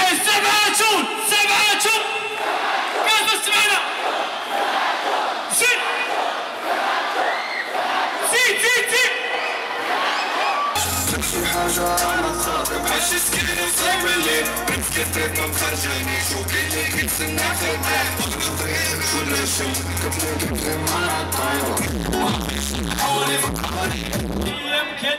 سبعة كاس السمانة. زيد زيد زيد زيد. شي حاجة باش تسكن وصايب الليل بنتكتب ما مخرجانيش وكاين اللي كيتسنى خدام كل شي كتبغي مع الطيور حولي فكرني يمكن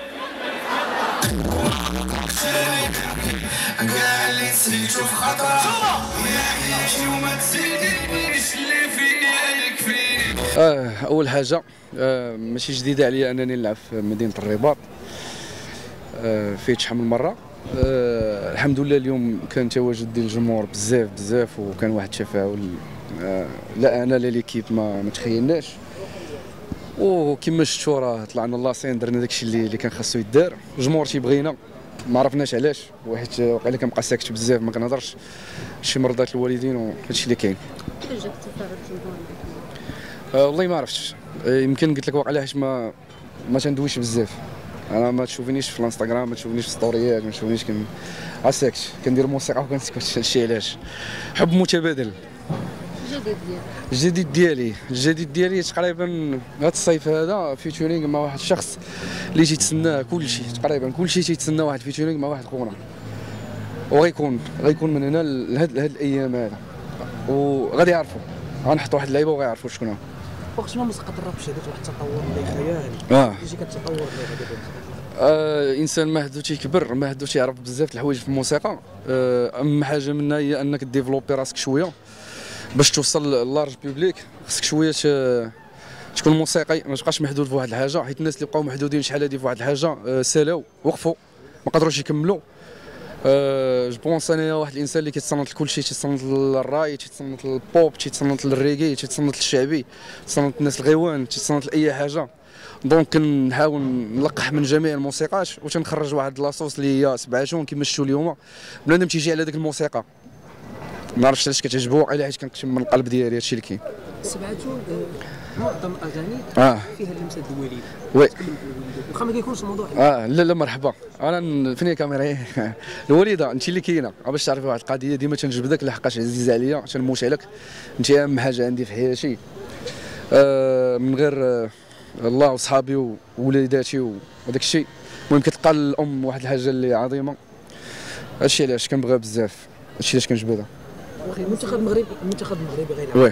كاع اللي نسيتو في خطر يا حياتي وما تزيدينيش اللي فيا يكفيني. اول حاجه ماشي جديده عليا انني نلعب في مدينه الرباط، فايت شحال من مره. الحمد لله اليوم كان تواجد ديال الجمهور بزاف وكان واحد التفاعل لا انا لا ليكيب ما تخيلناش، وكما شفتوا راه طلعنا لاصين درنا داكشي اللي كان خاصو يدار. الجمهور تيبغينا ما عرفناش علاش، وحيت واقيلا كنبقى ساكت بزاف ما كنهضرش، شي مرضات الوالدين وهادشي اللي كاين. كيفاش جاك تفاعل الجمهور؟ والله ما عرفتش، يمكن قلت لك واقيلا حيت ما تندويش بزاف. انا ما تشوفنيش في الانستغرام، ما تشوفنيش في ستوريات، ما تشوفنيش ساكت كندير موسيقى وكنسكت. هادشي علاش حب متبادل. الجديد ديالي تقريبا هذا الصيف هذا فيتورينغ مع واحد الشخص اللي تيتسناه كلشي، تقريبا كلشي تيتسنى واحد فيتورينغ مع واحد خونا، وغيكون من هنا لهاد الايام هذا، وغادي يعرفوا غنحط واحد اللعيبه وغيعرفوا شكون هو. وقت ما مسقط الراب شهدت واحد التطور اللي خيالي. كيجي كتطور اللي غادي انسان مهدو تيكبر، مهدو تيعرف بزاف د الحوايج في الموسيقى. اهم حاجه منها هي انك ديفلوبي راسك شويه باش توصل للارج بوبليك. خصك شويه تكون موسيقي، ما تبقاش محدود في واحد الحاجه، حيت الناس اللي بقاو محدودين شحال هادي في واحد الحاجه سالاو وقفوا ما قدروش يكملوا. جو بونس انايا واحد الانسان اللي كيتصنت لكلشي، تيتصنت للراي، تيتصنت للبوب، تيتصنت للريغي، تيتصنت للشعبي، تيتصنت للناس الغيوان، تيتصنت لاي حاجه. دونك كنحاول نلقح من جميع الموسيقات وتنخرج واحد لاصوص اللي هي سبعاتون كيما شفتوا اليوم. بنادم تيجي على ديك الموسيقى ما عرفتش علاش كتعجبو، واقيلا حيت كنكتب من القلب ديالي هادشي اللي كاين. سبعاتون معظم الاغاني فيها اللمسه د الوالد. وي واخا ما كيكونش الموضوع لا مرحبا. انا فين هي كاميرا الوالده انت اللي كاينه باش تعرفي واحد القضيه. ديما تنجبدك لحقاش عزيزه عليا، تنموت عليك، انت اهم حاجه عندي في حياتي. من غير الله وصحابي ووليداتي وداك الشيء. المهم كتلقى الام واحد الحاجه اللي عظيمه. هادشي علاش كنبغيها بزاف، هادشي علاش كنجبدها. المنتخب المغربي غيلعب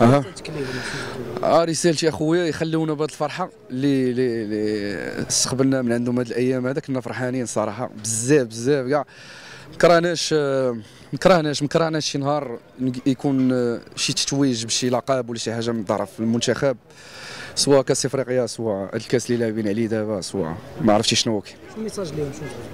رسالتي اخويا يخليونا بهذه الفرحه اللي استقبلنا من عندهم هذه الايام هذا. كنا فرحانين صراحه بزاف كاع. مكرهناش شي نهار يكون شي تتويج بشي لقب ولا شي حاجه من طرف المنتخب، سواء كاس افريقيا سواء الكاس اللي لاعبين عليه دابا سواء ما عرفتي شنو كاين. شنو الميساج ليهم؟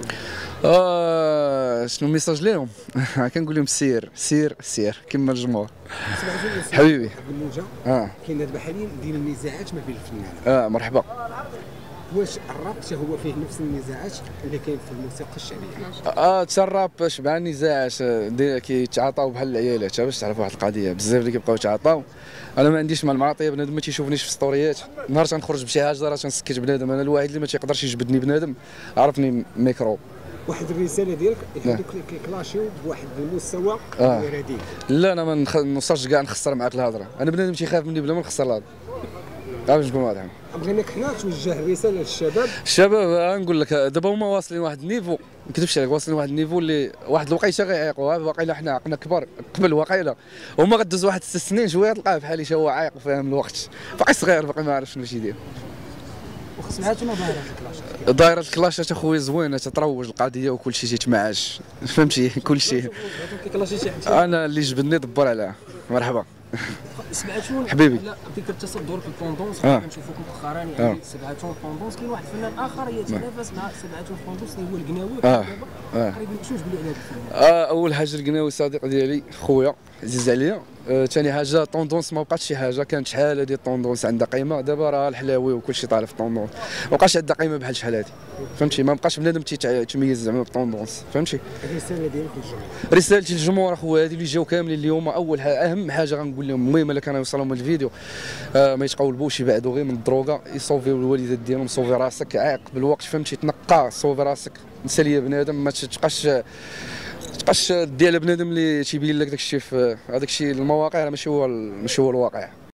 شنو الميساج ليهم؟ كنقول لهم سير كما الجمهور. حبيبي كاين دابا حاليا ديال النزاعات ما بين الفنانين. مرحبا. واش الراب هو فيه نفس النزاعات اللي كاين في الموسيقى الشعبيه؟ حتى الراب شبع النزاعات كيتعاطاو بحال العيالات باش تعرف واحد القضيه. بزاف اللي كيبقاو يتعاطاو. انا ما عنديش مع المعاطيه، بنادم ما تيشوفنيش في ستوريات. نهار تنخرج بشي حاجه راه تنسكت بنادم. انا الواحد اللي ما تيقدرش يجبدني بنادم عرفني ميكرو. واحد الرساله ديالك هذوك اللي كيكلاشيو بواحد المستوى رديء. لا انا ما نوصلش كاع نخسر معاك الهضره. انا بنادم تيخاف مني بلا ما نخسر الهضره. باش نكون واضح. بغيناك حنا توجه رساله للشباب. الشباب نقول لك دابا هما واصلين واحد النيفو، ما نكذبش عليك، واصلين واحد النيفو اللي واحد الوقيته غيعيقوا. واقيلا حنا عقلنا كبار قبل، واقيلا هما غدوز واحد 6 سنين شويه تلقاه بحالي تا هو عايق وفاهم الوقت، باقي صغير باقي ما عارف شنو يدير. وسمعتوا دايره الكلاشات اخويا زوينه، تتروج القضيه وكلشي تيتمعاش، فهمتي كلشي. انا اللي جبدني دبر عليها. مرحبا. سبعاتون حبيبي. لا فكره التصدر في الطوندونس كنشوفوك مؤخرا يعني سبعاتون طوندونس. كاين واحد الفنان اخر يتنافس مع سبعاتون طوندونس اللي هو القناوي. تقريبا شنو تقول على هذا الفنان؟ اول حاجه القناوي صديق ديالي خويا عزيز عليا. ثاني حاجه طوندونس ما بقاتش شي حاجه، كانت شحال هذه الطوندونس عندها قيمه. دابا راه الحلاوي وكلشي طالع في الطوندونس، ما بقاش عندها قيمه بحال شحال هذه، فهمتي. ما بقاش بنادم تيتميز زعما بالطوندونس، فهمتي. الرساله ديالك للجمهور؟ رسالتي للجمهور اخويا هذه اللي جاو كاملين اليوم. اول حاجه اهم حاجه غنقول لهم المهم الا كان يوصلهم الفيديو ما يتقولبوش يبعدوا غير من الدروغه، يصوفيو الوالدات ديالهم، صوفي راسك عاق بالوقت، فهمتي. تنقى صوفي راسك، نسى ليا بنادم، ما تبقاش تبقاش دي على بنادم اللي تيبين لك داك الشيء في هذاك الشيء المواقع، ماشي هو الواقع.